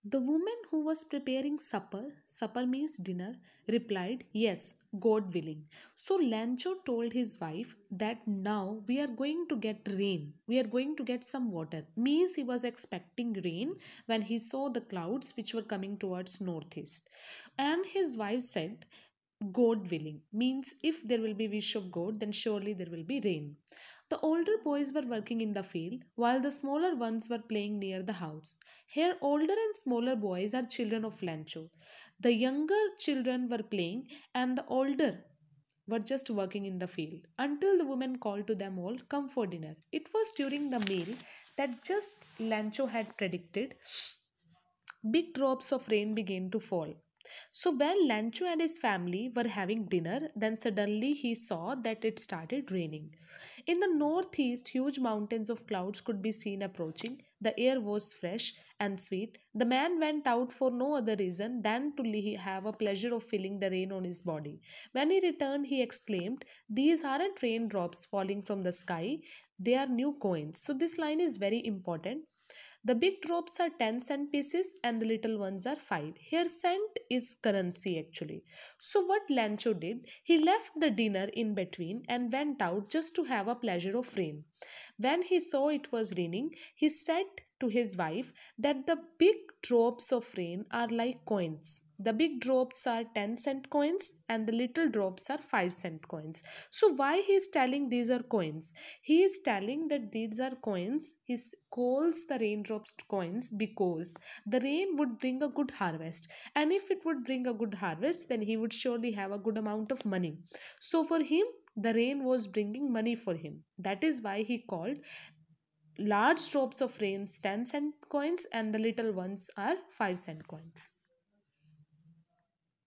The woman who was preparing supper means dinner, replied, "Yes, God willing." So Lancho told his wife that now we are going to get rain. We are going to get some water. Means he was expecting rain when he saw the clouds which were coming towards northeast. And his wife said, God willing, means if there will be wish of God, then surely there will be rain. The older boys were working in the field, while the smaller ones were playing near the house. Here, older and smaller boys are children of Lancho. The younger children were playing, and the older were just working in the field until the woman called to them all, "Come for dinner." It was during the meal that just Lancho had predicted. Big drops of rain began to fall. So when Lancho and his family were having dinner, then suddenly he saw that it started raining. In the northeast, huge mountains of clouds could be seen approaching. The air was fresh and sweet. The man went out for no other reason than to have a pleasure of feeling the rain on his body. When he returned, he exclaimed, "These aren't raindrops falling from the sky, they are new coins." So this line is very important. The big drops are 10-cent pieces and the little ones are 5. Here cent is currency actually. So what Lancho did, he left the dinner in between and went out just to have a pleasure of rain. When he saw it was raining, he said to his wife that the big drops of rain are like coins. The big drops are 10-cent coins and the little drops are 5-cent coins. So why he is telling these are coins? He is telling that these are coins. He calls the raindrops coins because the rain would bring a good harvest. And if it would bring a good harvest, then he would surely have a good amount of money. So for him, the rain was bringing money for him. That is why he called large drops of rain 10-cent coins and the little ones are 5-cent coins.